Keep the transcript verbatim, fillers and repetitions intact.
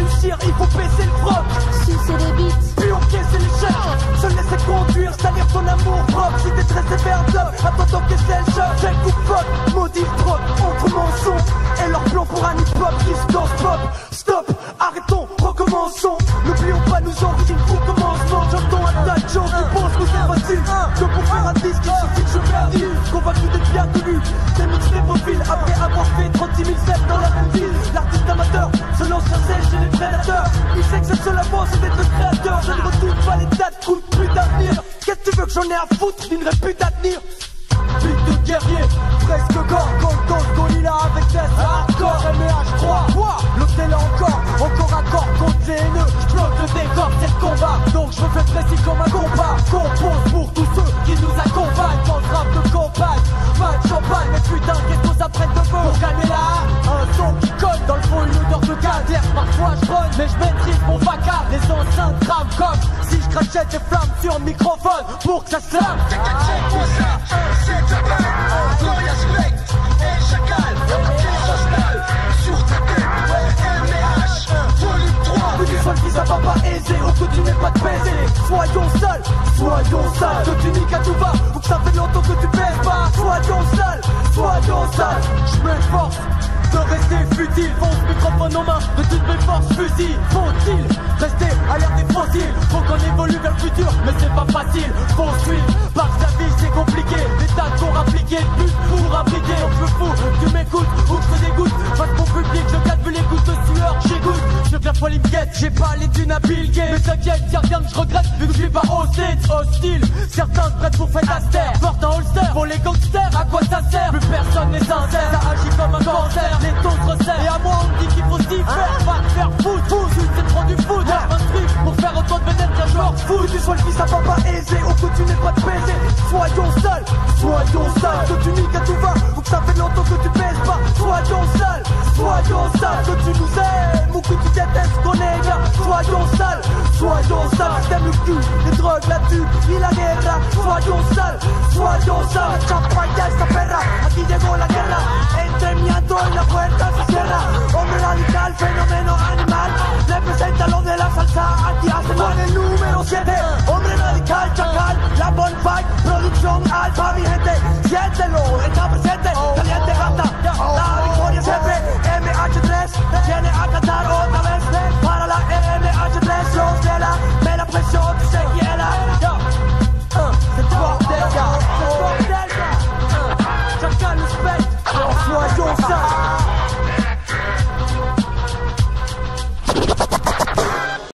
réussir, il faut baisser le froc. Si c'est des beats, puis encaisser l'échec. Se laisser conduire, c'est-à-dire ton amour propre. Si t'es très sévère d'homme, attends d'encaisser le choc. Check ou fuck, maudit le troc entre mensonges et leur plan pour un hip-hop qui se danse pop. Stop, arrêtons, recommençons. N'oublions pas nos origines au commencement. J'entends un tas de gens qui pensent que c'est facile, que pour faire un disque il suffit que je perdis. Convaincu d'être bien connu, des mixtapes profiles après avoir fait trente-six mille sets dans la même ville. L'artiste amateur se lance sur scène chez les prédateurs. Il sait que sa seule avance c'est d'être le créateur. Je ne retourne pas les dates, coule plus d'avenir. Qu'est-ce que tu veux que j'en ai à foutre d'une répute à tenir? Vite de guerrier, presque corps, Gold Gorilla avec des hardcore, M et H trois, l'hôtel encore, encore à corps contre les haineux, j'bloque le décor, c'est le combat, donc je me fais précis comme un combat, compose pour tous ceux qui nous accompagnent, dans le rap de campagne, pas de champagne, mais putain qu'est-ce qu'on s'apprête de feu pour gagner là, un son qui colle, dans le fond une odeur de calvaire, parfois je run, mais je maîtrise mon vacarme, les enceintes crament comme si je crachais des flammes sur le microphone, pour que ça se lame. C'est Chakal, Gloria Spectre et Chakal, cristal sur ta tête, M et H, volume trois. Que tu sois le fils à papa aisé ou que tu n'aies pas de baiser. Soyons sales, soyons sales, que tu niques à tout va ou que ça fait longtemps que tu pèses pas. Soyons sales, soyons sales, je m'efforce de rester futile, fonce microphone en main, de toutes mes forces fusil. Faut-il rester à l'air des fossiles? Faut qu'on évolue vers le futur, mais c'est pas facile. Faut suivre, parce que la vie c'est compliqué. Les tas de cours appliqués, le but pour appliquer. Donc je fous, tu m'écoutes ou que je te dégoûte. Face mon public, je calcule les gouttes de sueur, j'écoute. Je viens folie me guette, j'ai pas les thunes à Bill Gates. Mais t'inquiète, y'a rien que je regrette, vu que je suis pas hostile, hostile. Certains se prêtent pour faire la stère, portent un holster. Pour les gangsters, à quoi ça sert? Plus personne n'est sincère, ça agit comme un cancer. Les taux se resserrent, et à moi on me dit qu'il faut s'y faire. Va te faire foutre, foutre, c'est trop du foot. Y'a un truc pour faire autant de vénètre qu'un joueur foot. Que tu sois le fils à papa aisé ou que tu n'aies pas de baiser. Soyons sales, soyons sales, que tu niques à tout va ou que ça fait longtemps que tu pèses pas. Soyons sales, soyons sales, que tu nous aimes ou que tu détestes qu'on est bien. Soyons sales, soyons sales, t'aimes le cul, les drogues, la tube y la guerra. Soyons sales, soyons sales, champaña esta perra, aquí llegó la guerra. Entre miento y la puerta se cierra. Hombre radical, fenómeno animal, representa lo de la salsa, aquí hace con el número siete. Hombre radical, Chakal, la bonne vibe, producción alfa, mi gente, siéntelo, está presente, caliente gata, la victoria siempre, M H tres,